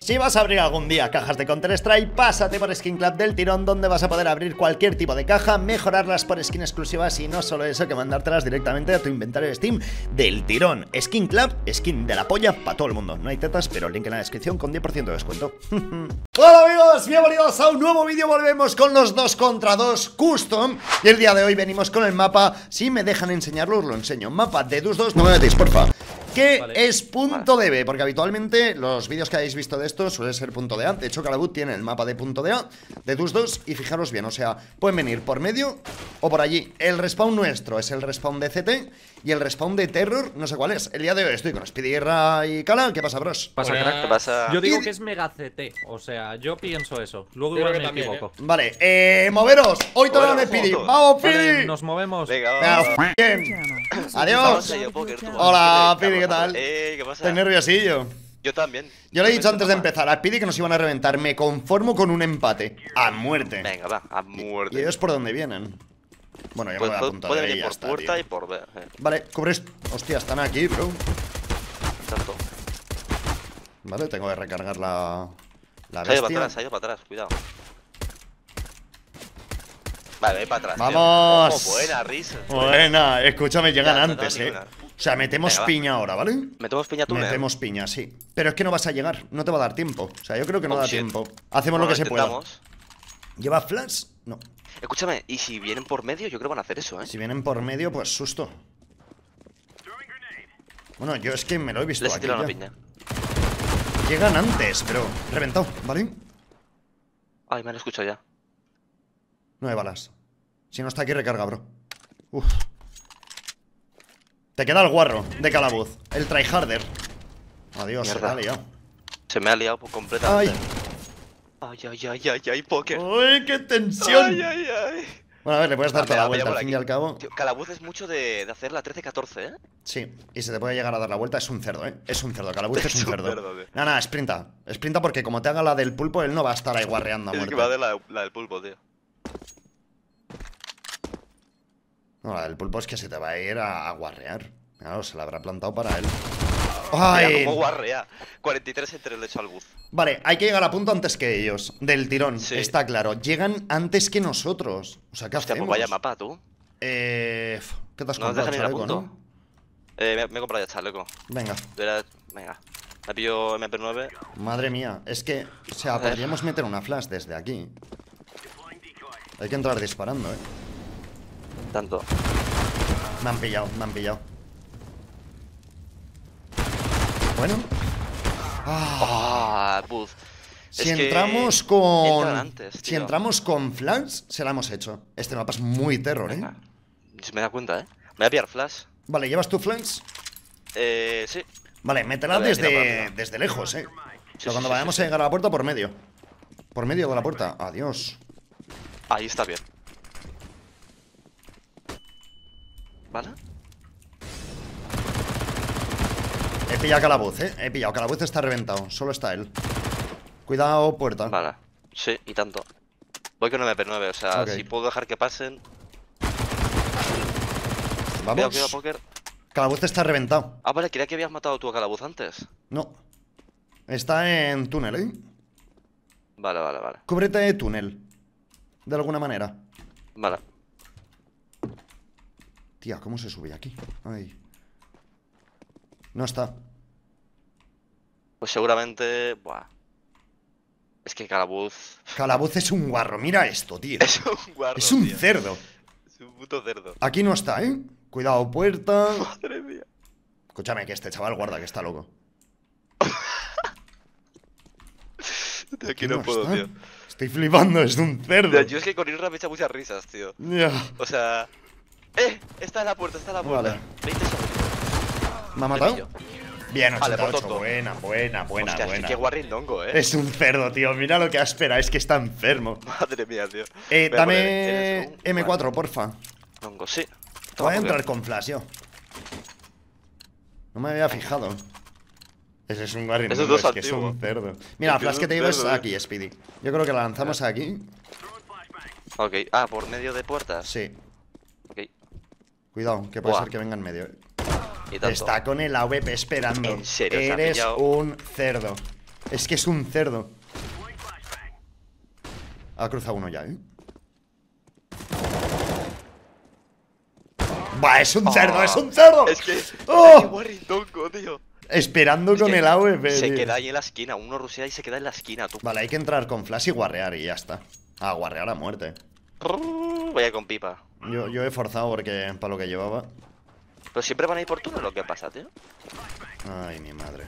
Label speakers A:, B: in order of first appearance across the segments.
A: Si vas a abrir algún día cajas de Counter-Strike, pásate por Skin Club del tirón, donde vas a poder abrir cualquier tipo de caja, mejorarlas por skin exclusivas y no solo eso, que mandártelas directamente a tu inventario de Steam del tirón. Skin Club, skin de la polla para todo el mundo. No hay tetas, pero link en la descripción con 10% de descuento. Hola amigos, bienvenidos a un nuevo vídeo. Volvemos con los 2 contra 2 Custom. Y el día de hoy venimos con el mapa. Si me dejan enseñarlo, os lo enseño. Mapa de Dus 2, no me metéis, porfa. Que es punto de B, porque habitualmente los vídeos que habéis visto de esto suele ser punto de A. De hecho, Calabut tiene el mapa de punto de A, de Dus 2, y fijaros bien, o sea, pueden venir por medio o por allí. El respawn nuestro es el respawn de CT y el respawn de Terror, no sé cuál es. El día de hoy estoy con Speedy Guerra y Cala. ¿Qué pasa, bros?
B: Pasa, crack.
C: ¿Qué pasa?
B: Yo digo que es Mega CT, o sea, yo pienso eso. Luego igual me equivoco.
A: Vale, moveros. Hoy te lo Speedy. ¡Vamos, Speedy!
B: Vale, nos movemos.
C: Venga,
A: Bien. Adiós. Hola, Speedy, ¿qué tal?
C: ¿Qué pasa?
A: Estoy nerviosillo.
C: Yo también.
A: Yo le he dicho antes de empezar a Speedy que nos iban a reventar. Me conformo con un empate. A muerte.
C: Venga, va, a muerte.
A: ¿Y ellos por dónde vienen? Bueno, yo me voy a apuntar
C: puede
A: ahí
C: venir
A: y ya
C: por
A: está,
C: puerta
A: tío.
C: y por B.
A: Vale, cubres. Hostia, están aquí, bro.
C: Tanto.
A: Vale, tengo que recargar la
C: Se ha ido para
A: bestia.
C: atrás, se ha ido para atrás, cuidado. Vale, ve para atrás.
A: ¡Vamos!
C: Tío. Oh, buena risa.
A: Buena, escúchame, llegan
C: Ya, no
A: antes,
C: da ninguna.
A: O sea, metemos
C: Venga, va.
A: piña ahora, ¿vale?
C: Metemos piña túnel.
A: Metemos piña, sí. Pero es que no vas a llegar, no te va a dar tiempo. O sea, yo creo que no
C: Oh,
A: da
C: shit.
A: tiempo. Hacemos
C: Bueno,
A: lo que se pueda.
C: intentamos.
A: ¿Lleva flash? No.
C: Escúchame, y si vienen por medio, yo creo que van a hacer eso,
A: Si vienen por medio, pues susto. Bueno, yo es que me lo he visto
C: Les he
A: aquí
C: tirado una
A: ya.
C: piña.
A: Llegan antes, pero reventado, ¿vale?
C: Ay, me han escuchado ya.
A: 9 balas. Si no está aquí, recarga, bro. Uf. Te queda el guarro de Calabuz, el tryharder. Adiós, se
C: Mierda.
A: me ha liado.
C: Se me ha liado completamente.
A: Ay.
C: Ay, póker.
A: ¡Uy, qué tensión!
C: Ay.
A: Bueno, a ver, le puedes dar toda la
C: Pilla
A: vuelta,
C: por
A: al fin y
C: aquí.
A: al cabo.
C: Tío, Calabuz es mucho de hacer la 13-14, ¿eh?
A: Sí, y se te puede llegar a dar la vuelta, es un cerdo, ¿eh? Es un cerdo, Calabuz es un cerdo.
C: tío.
A: Nada, sprinta. Sprinta porque como te haga la del pulpo, él no va a estar ahí guarreando a
C: Es
A: muerte.
C: que va de la del pulpo, tío.
A: No, la del pulpo es que se te va a ir a guarrear. Claro, se la habrá plantado para él.
C: Mira
A: ¡Ay!
C: cómo guarrea. 43 entre el hecho al buz.
A: Vale, hay que llegar a punto antes que ellos. Del tirón,
C: Sí.
A: está claro. Llegan antes que nosotros. O sea, ¿qué
C: Hostia,
A: hacemos?
C: pues vaya mapa, tú.
A: ¿Qué te has
C: No nos
A: comprado,
C: dejan ir a
A: chaleco,
C: punto.
A: no?
C: Me he comprado ya chaleco.
A: Venga.
C: Venga. Me pillo MP9.
A: Madre mía, es que, o sea,
C: A ver.
A: podríamos meter una flash desde aquí. Hay que entrar disparando,
C: Tanto.
A: Me han pillado, me han pillado. Bueno.
C: Buz.
A: Si
C: Es que
A: entramos con...
C: entran antes,
A: si
C: tío.
A: entramos con flash, se la hemos hecho. Este mapa es muy terror,
C: Venga. Se me da cuenta, ¿eh? Me voy a pillar flash.
A: Vale, ¿llevas tu flash?
C: Sí.
A: Vale, métela
C: Lo voy a tirar por
A: desde,
C: arriba.
A: desde lejos,
C: Sí,
A: Pero cuando
C: sí,
A: vayamos
C: sí.
A: a llegar a la puerta, por medio. Por medio de la puerta. Adiós.
C: Ahí está bien. ¿Vale?
A: He pillado Calabuz, He pillado. Calabuz está reventado. Solo está él. Cuidado, puerta.
C: Vale. Sí, y tanto. Voy con MP9, o sea,
A: Ok.
C: si puedo dejar que pasen.
A: Vamos.
C: Cuidado, póker.
A: Calabuz está reventado.
C: Ah, vale, creía que habías matado tú a Calabuz antes.
A: No. Está en túnel,
C: Vale.
A: Cúbrete de túnel. De alguna manera.
C: Vale.
A: Tía, ¿cómo se sube aquí? Ay. No está.
C: Pues seguramente. Buah. Es que Calabuz.
A: Calabuz es un guarro. Mira esto, tío.
C: Es un guarro.
A: Es un
C: tío.
A: cerdo.
C: Es un puto cerdo.
A: Aquí no está, Cuidado, puerta.
C: Madre mía.
A: Escúchame, que este chaval guarda, que está loco.
C: Tío, aquí
A: Aquí
C: no puedo,
A: está.
C: tío.
A: Estoy flipando, es un cerdo.
C: Tío, yo es que con Irra me echa muchas risas, tío.
A: Ya.
C: O sea. Está en la puerta, está en la puerta.
A: Vale.
C: 20 segundos.
A: ¿Me ha
C: Le
A: matado?
C: pillo.
A: Bien,
C: Vale, por
A: 88.
C: tonto.
A: Buena.
C: Hostia, qué guarrindongo,
A: Es un cerdo, tío. Mira lo que espera, es que está enfermo.
C: Madre mía, tío. Voy a
A: Dame
C: poner, eres un
A: M4, porfa.
C: guarindongo, sí.
A: Voy a
C: Toma,
A: entrar
C: póker.
A: con flash, yo. No me había fijado. Ese es un guarindongo,
C: Ese es
A: es que es
C: antiguo.
A: un cerdo. Mira, la
C: Es que
A: flash
C: es
A: que
C: un
A: te digo es
C: cerdo,
A: aquí, Speedy. Yo creo que la lanzamos aquí.
C: Ok, por medio de puertas.
A: Sí.
C: Ok,
A: Cuidado, que puede
C: Buah.
A: ser que venga en medio.
C: y tanto.
A: Está con el AWP esperando.
C: ¿En serio? ¿Se ha
A: Eres
C: pillado?
A: un cerdo. Es que es un cerdo. Ha cruzado uno ya, ¿eh? Va, es un cerdo, es un cerdo.
C: Es que...
A: ¡Oh!
C: ¡Qué guarritongo, tío!
A: Esperando
C: Es
A: con
C: que
A: el AWP,
C: se
A: tío.
C: queda ahí en la esquina. Uno rusea y se queda en la esquina, tú.
A: Vale, hay que entrar con flash y guarrear y ya está. Ah, guarrear a muerte.
C: Vaya con pipa.
A: Yo he forzado porque para lo que llevaba.
C: Pero siempre van a ir por túnel, ¿lo que pasa, tío?
A: Ay, mi madre.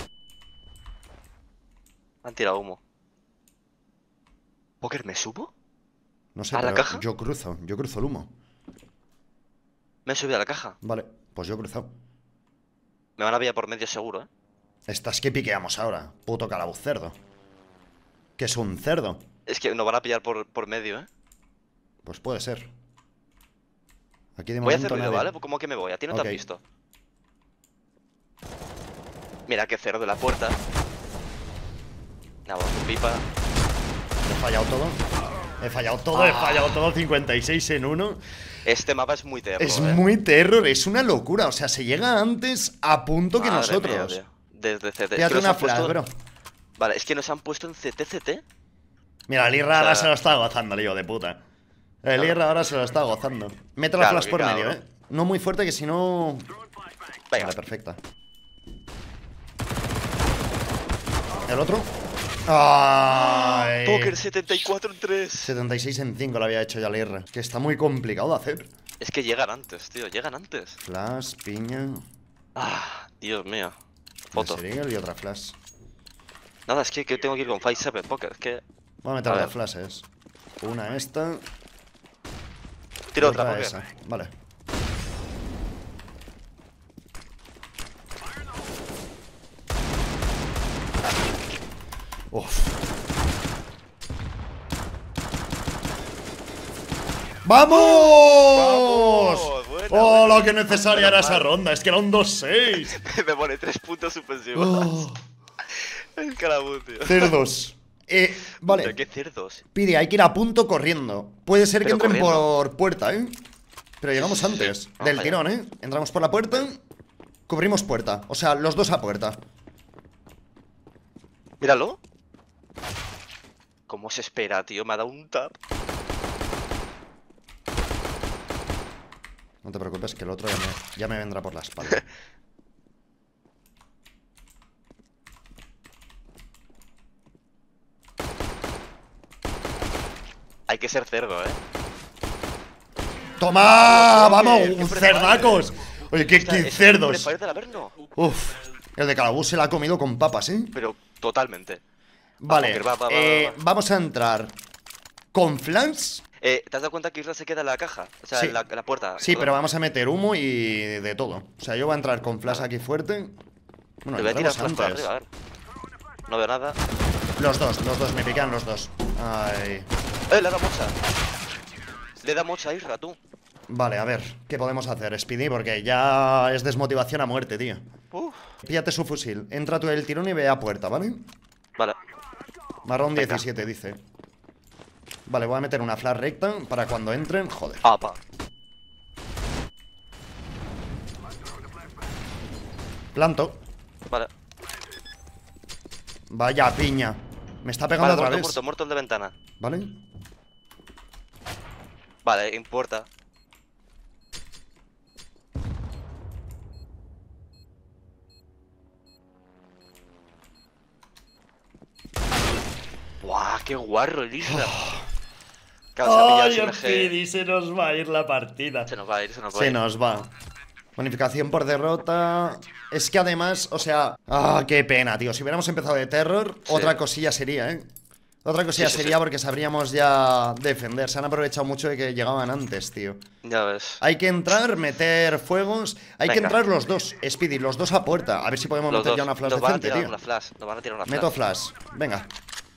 C: Han tirado humo. ¿Poker, me subo?
A: No sé,
C: ¿A la
A: pero
C: caja?
A: yo cruzo el humo.
C: Me he subido a la caja.
A: Vale, pues yo he cruzado.
C: Me van a pillar por medio seguro, ¿eh?
A: Estas que piqueamos ahora, puto calabuz cerdo. Que es un cerdo.
C: Es que nos van a pillar por medio, ¿eh?
A: Pues puede ser. Aquí de
C: Voy a
A: momento
C: hacer ruido,
A: nadie.
C: ¿vale? ¿Cómo que me voy? A ti no te
A: Ok.
C: has visto. Mira qué cerdo de la puerta. Nada, con pipa.
A: He fallado todo. He fallado todo, he fallado todo. 56 en 1.
C: Este mapa es muy terror,
A: Es
C: ¿eh?
A: muy terror, es una locura. O sea, se llega antes a punto que
C: Madre mía,
A: nosotros.
C: tío. Desde CT.
A: Fíjate
C: nos
A: una
C: han
A: flash,
C: puesto-
A: bro.
C: Vale, es que nos han puesto en CT.
A: Mira, el Irra
C: O
A: ahora
C: sea-
A: se lo está gozando, el hijo de puta. El
C: Claro.
A: Irra ahora se lo está gozando. Mete la
C: Claro,
A: flash
C: que
A: por
C: cabrón.
A: medio, No muy fuerte, que si no.
C: Venga.
A: Vale, perfecta. ¿El otro? ¡Ay!
C: Poker 74 en 3.
A: 76 en 5 lo había hecho ya el Irra. Que está muy complicado de hacer.
C: Es que llegan antes, tío. Llegan antes.
A: Flash, piña.
C: Ah, Dios mío. Foto.
A: Serial y otra flash.
C: Nada, es que tengo que ir con 5-7 Poker. Es que...
A: Voy a meter
C: A
A: las
C: ver.
A: flashes. Una esta.
C: Tiro
A: y
C: otra, Poker.
A: esa. Vale. Uf. ¡Vamos!
C: Buena,
A: ¡Oh,
C: buena.
A: lo que necesaria era esa
C: Mal.
A: ronda! Es que era un 2-6.
C: Me pone 3 puntos suspensivos.
A: Oh,
C: El calabú, tío.
A: cerdos. Vale.
C: Pero qué cerdos.
A: Pide, hay que ir a punto corriendo. Puede ser que
C: Pero
A: entren
C: corriendo.
A: por puerta, ¿eh? Pero llegamos
C: Sí, sí,
A: antes
C: sí.
A: del
C: Vamos
A: tirón, ¿eh? Entramos por la puerta, cubrimos puerta. O sea, los dos a puerta.
C: Míralo. ¿Cómo se espera, tío? Me ha dado un tap.
A: No te preocupes, que el otro ya me vendrá por la espalda.
C: Hay que ser cerdo, ¿eh?
A: ¡Toma! ¡Vamos!
C: Qué
A: ¡Cerdacos! Oye, qué
C: Es
A: cerdos.
C: Fire del Averno.
A: Uf. El de Calabús se la ha comido con papas, ¿eh?
C: Pero totalmente.
A: Vale.
C: Poker, va.
A: Vamos a entrar con flash.
C: ¿Te has dado cuenta que Isra se queda en la caja? O sea,
A: Sí.
C: en la puerta.
A: Sí,
C: perdón.
A: pero vamos a meter humo y de todo. O sea, yo voy a entrar con flash aquí fuerte. Bueno,
C: Te voy a tirar
A: entramos
C: flash por
A: antes.
C: arriba, a ver. No veo nada.
A: Los dos, me pican los dos. Ay.
C: Le da mocha. Le da mocha a Isra, tú.
A: Vale, a ver, ¿qué podemos hacer, Speedy? Porque ya es desmotivación a muerte, tío.
C: Uf.
A: Píllate su fusil, entra tú el tirón y ve a puerta, ¿vale?
C: Vale.
A: Marrón
C: Venga.
A: 17, dice. Vale, voy a meter una flash recta para cuando entren. Joder.
C: Pa.
A: Planto.
C: Vale.
A: Vaya piña. Me está pegando
C: Vale,
A: otra vez.
C: muerto el de ventana.
A: ¿Vale?
C: Vale, en puerta. ¡Buah! ¡Qué guarro el Isra! Claro, se ha pillado
A: Ay,
C: el
A: el
C: SMG.
A: Speedy, se nos va a ir la partida.
C: Se nos va a ir, se nos va a
A: Se
C: ir.
A: nos va. Bonificación por derrota. Es que además, o sea... Ah, qué pena, tío. Si hubiéramos empezado de terror,
C: Sí.
A: otra cosilla sería, ¿eh? Otra cosilla
C: Sí.
A: sería porque sabríamos ya defender. Se han aprovechado mucho de que llegaban antes, tío.
C: Ya ves.
A: Hay que entrar, meter fuegos. Hay que
C: Venga.
A: entrar los dos, Speedy, los dos a puerta. A ver si podemos
C: Los
A: meter
C: dos.
A: ya una flash
C: Nos van a
A: decente,
C: tirar
A: tío.
C: una flash. Nos van a tirar una flash.
A: Meto flash. Venga.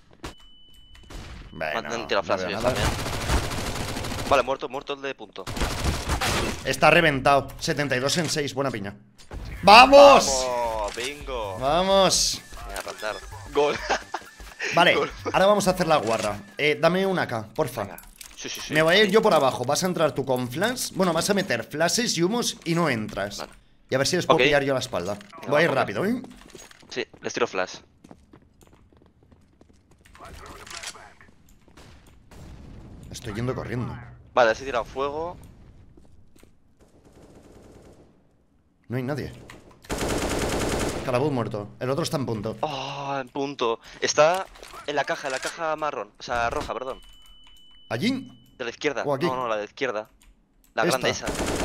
A: Bueno,
C: Me han tirado
A: no
C: flash
A: veo
C: ellos
A: nada.
C: también. Vale, muerto el de punto.
A: Está reventado. 72 en 6, buena piña. ¡Vamos!
C: ¡Vamos! ¡Bingo!
A: ¡Vamos!
C: Voy a plantar. Gol.
A: Vale,
C: Gol.
A: ahora vamos a hacer la guarra. Dame una K, porfa.
C: Venga. Sí.
A: Me voy a ir yo por abajo. Vas a entrar tú con flash. Bueno, vas a meter flashes y humos y no entras.
C: Vale.
A: Y a ver si les puedo
C: Ok.
A: pillar yo la espalda. Voy a ir
C: ok.
A: rápido, ¿eh?
C: Sí, les tiro flash.
A: Estoy yendo corriendo.
C: Vale, se he tirado fuego.
A: No hay nadie. Calabuz muerto. El otro está en punto.
C: Oh, en punto. Está en la caja marrón. O sea, roja, perdón.
A: ¿Allí?
C: De la izquierda.
A: ¿O aquí?
C: No, la de la izquierda. La
A: Esta.
C: grande esa.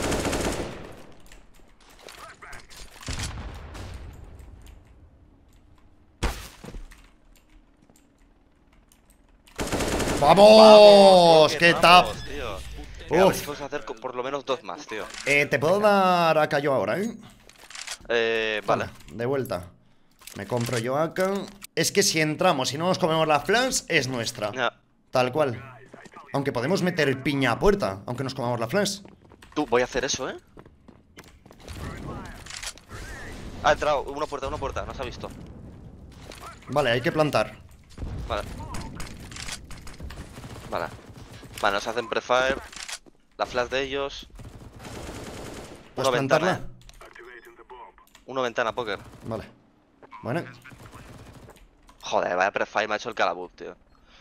A: ¡Vamos! ¡Qué tap!
C: vamos, tío.
A: Uf.
C: A ver si podemos hacer por lo menos 2 más, tío.
A: Te puedo dar acá yo ahora, ¿eh?
C: Vale.
A: De vuelta. Me compro yo acá. Es que si entramos y no nos comemos la flash, es nuestra.
C: Ya.
A: Tal cual. Aunque podemos meter piña a puerta, aunque nos comamos la flash.
C: Tú, voy a hacer eso, ¿eh? Ha entrado, una puerta, no se ha visto.
A: Vale, hay que plantar.
C: Vale. Vale. Vale, nos hacen prefire. La flash de ellos.
A: ¿Puedes
C: Uno ventana,
A: plantarla?
C: Uno ventana, póker.
A: Vale. Bueno.
C: Joder, vaya prefire me ha hecho el calabuz, tío.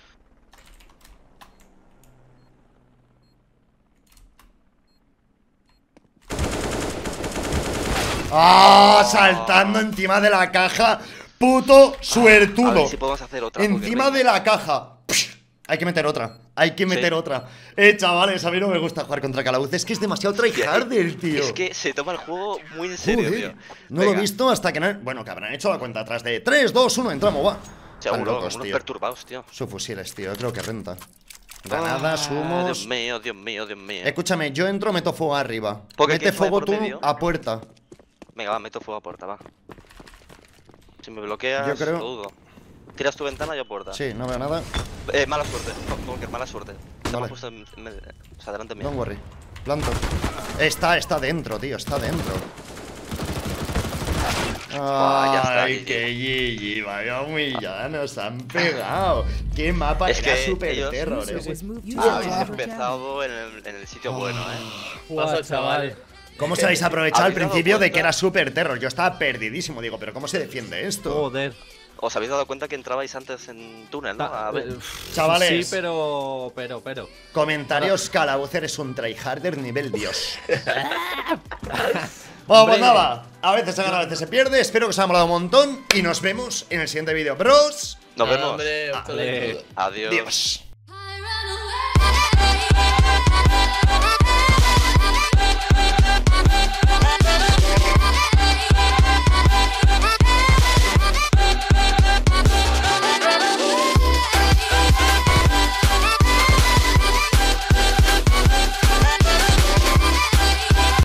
A: ¡Ah! Saltando encima de la caja. Puto
C: A
A: suertudo.
C: ver si podemos hacer otra.
A: Encima
C: póker,
A: de la caja. Psh, hay que meter otra. Hay que meter
C: Sí.
A: otra. Chavales, a mí no me gusta jugar contra Calabuz. Es que es demasiado tryharder, tío.
C: Es que se toma el juego muy en serio,
A: Joder,
C: tío.
A: no lo he
C: Venga,
A: visto hasta que no. Bueno, que habrán hecho la cuenta atrás de 3, 2, 1, entramos, va. Están
C: Seguro,
A: locos,
C: unos
A: tío.
C: perturbados, tío.
A: Sus fusiles, tío, creo que renta. Granadas,
C: Ah,
A: humos.
C: Dios mío, Dios mío, Dios mío.
A: Escúchame, yo entro, meto fuego arriba.
C: Porque
A: Mete
C: ¿quién fue
A: fuego
C: por
A: tú
C: medio?
A: a puerta.
C: Venga, va, meto fuego a puerta, va. Si me bloqueas,
A: Yo creo-
C: lo dudo. Tiras tu ventana, yo puerta.
A: Sí, no veo nada.
C: Mala suerte. Póker, mala suerte. Se me
A: Vale.
C: ha puesto o sea, delante mío.
A: Don't worry. Planto. Está dentro, tío, está dentro.
C: Buah, ya está,
A: Ay,
C: GG.
A: qué GG, vaya humillada, nos han pegado. Qué mapa,
C: Es
A: era
C: que
A: super
C: ellos-
A: terror,
C: Habéis empezado en el sitio bueno,
B: Guau, chaval.
A: ¿Cómo se habéis aprovechado al
C: ¿Habéis dado
A: principio de
C: cuenta?
A: que era super terror? Yo estaba perdidísimo, digo, pero ¿cómo se defiende esto?
B: Joder.
C: ¿Os habéis dado cuenta que entrabais antes en túnel, no? A ver.
A: Chavales.
B: Sí, pero.
A: Comentarios, Calabuz, eres un tryharder nivel Dios. Bueno, pues
B: Hombre.
A: nada, a veces se gana, a veces se pierde. Espero que os haya molado un montón y nos vemos en el siguiente vídeo. Bros,
C: Nos vemos.
D: Hombre,
B: Vale.
C: Adiós.
A: Dios.